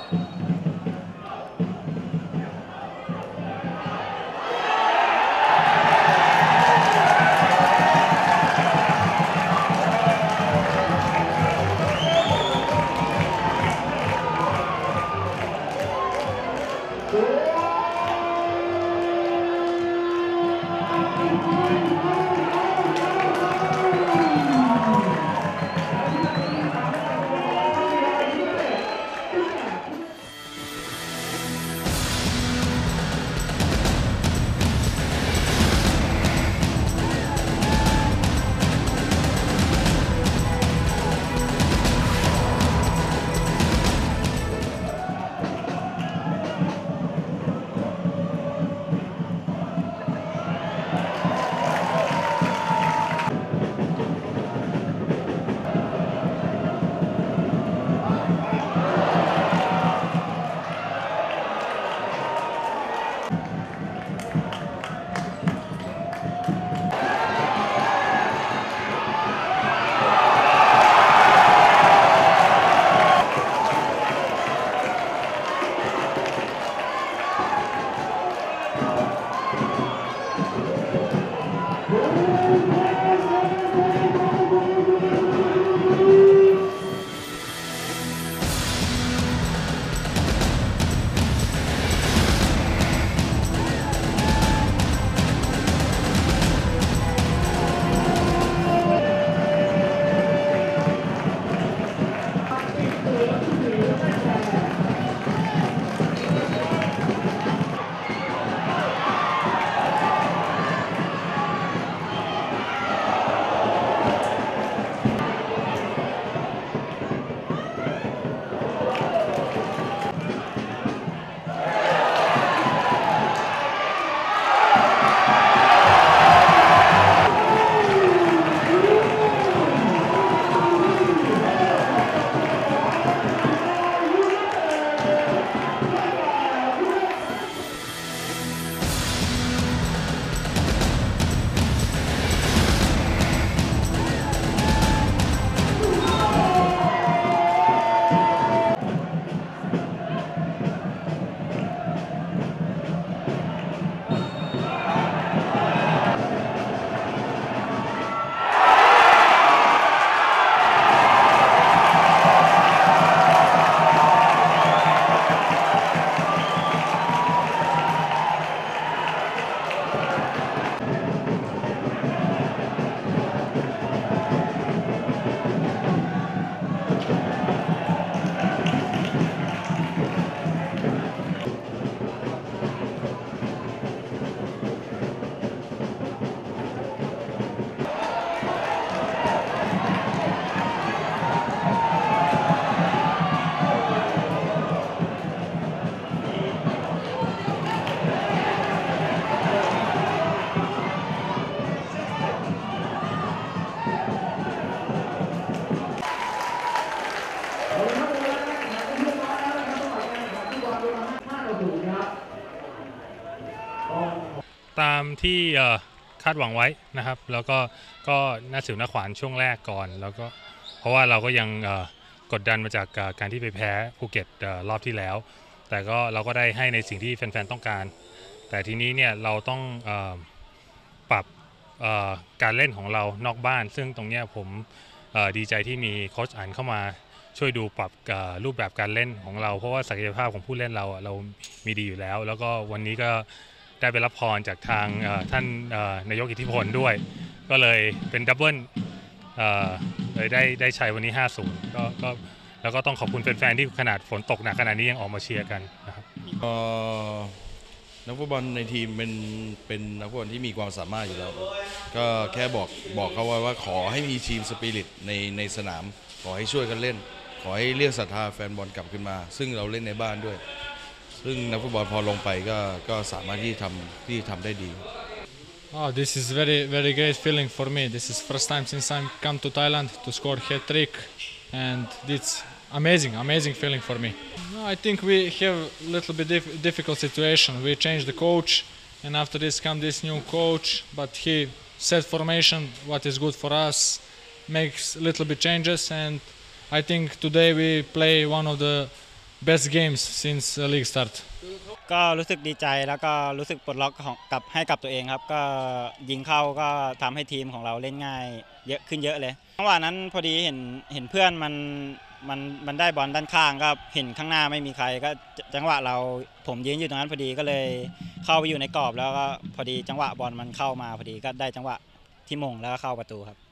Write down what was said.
ตามที่คาดหวังไว้นะครับแล้วก็น่าสิวน่าขวานช่วงแรกก่อนแล้วก็เพราะว่าเราก็ยังกดดันมาจากการที่ไปแพ้ภูเก็ตรอบที่แล้วแต่ก็เราก็ได้ให้ในสิ่งที่แฟนๆต้องการแต่ทีนี้เนี่ยเราต้องปรับการเล่นของเรานอกบ้านซึ่งตรงนี้ผมดีใจที่มีโค้ชอันเข้ามาช่วยดูปรับรูปแบบการเล่นของเราเพราะว่าศักยภาพของผู้เล่นเรามีดีอยู่แล้วแล้วก็วันนี้ก็ได้ไปรับพรจากทางท่านนายกอิทธิพลด้วยก็เลยเป็นดับเบิลเลยได้ชัยวันนี้ 5-0 ก็แล้วก็ต้องขอบคุณแฟนๆที่ขนาดฝนตกหนักขนาดนี้ยังออกมาเชียร์กันนะครับนักฟุตบอลในทีมเป็นนักฟุตบอลที่มีความสามารถอยู่แล้วก็แค่บอกเขาว่าขอให้มีทีมสปิริตในสนามขอให้ช่วยกันเล่นขอให้เรียกศรัทธาแฟนบอลกลับขึ้นมาซึ่งเราเล่นในบ้านด้วยซึ่งนักฟุตบอลพอลงไปก็สามารถที่ทำได้ดี Oh, this is very great feeling for me. This is first time since I come to Thailand to score hat-trick, and it's amazing feeling for me. I think we have a little bit difficult situation. We changed the coach, and after this come this new coach, but he set formation what is good for us, makes a little bit changes, and I think today we play one of the best games since league start. ก็รู้สึกดีใจแล้วก็รู้สึกปลดล็อกให้กับตัวเองครับก็ยิงเข้าก็ทำให้ทีมของเราเล่นง่ายเยอะขึ้นเยอะเลยจังหวะนั้นพอดีเห็นเพื่อนมันได้บอลด้านข้างก็เห็นข้างหน้าไม่มีใครก็จังหวะผมยืนอยู่ตรงนั้นพอดีก็เลยเข้าไปอยู่ในกรอบแล้วก็พอดีจังหวะบอลมันเข้ามาพอดีก็ได้จังหวะที่มงแล้วก็เข้าประตูครับ